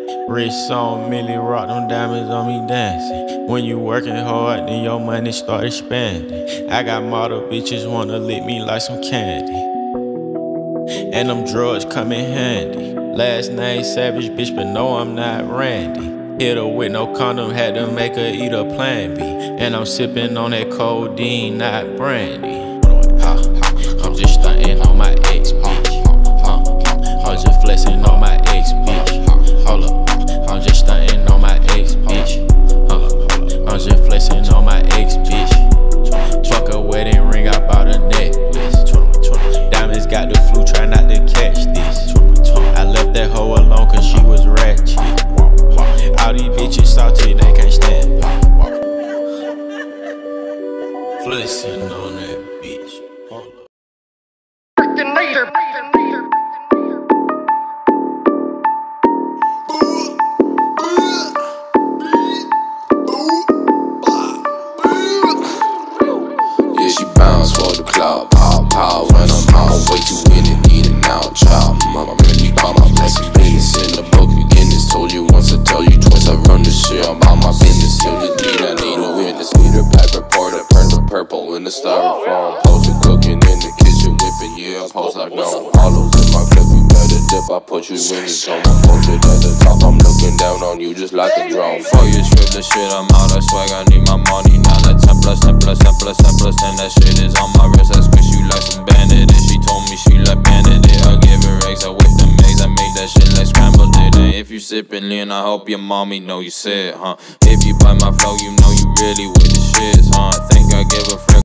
Wrist on Millie Rock, them diamonds on me dancing. When you working hard, then your money start expanding. I got model bitches wanna lick me like some candy, and them drugs come in handy. Last name Savage, bitch, but no, I'm not Randy. Hit her with no condom, had to make her eat a Plan B. And I'm sipping on that codeine, not brandy. I'm just stunting on my ex, bitch. I'm just flexing on my ex, bitch. Hold up, I'm just stunting on my ex, bitch. I'm just flexing on my ex, bitch. Fuck a wedding ring, I bought a necklace. Diamonds got the flu, try not to catch this. I left that hoe alone cause she was ratchet. All these bitches salty, they can't stand me. Flexing on that bitch. Yeah, she bounce for the cloud, pow, pow. When I'm out, way too in it, need it now, child. Mama really call my blessing business in the book beginnings. Told you once, I tell you twice, I run the shit. I'm about my business, still just I need a witness. Need a black reporter, burn the purple in the styrofoam. Posted cooking in the kitchen, whipping, yeah, I post like no hollows in my clip. You better dip, I put you in the zone. I'm posted at the top, I'm looking down on you just like a drone. Fuck you, strip the shit, I'm out, I swag, I need my money. Now that 10 plus, 10 plus, 10 plus, 10 plus, and that shit is on my wrist. I squish you like some bandit. She told me she like bandit. I give her eggs, I whip them eggs, I make that shit like scrambled it. And if you sippin' lean, I hope your mommy know you said, huh? If you buy my flow, you know you really with the shits, huh? I think I give a frick.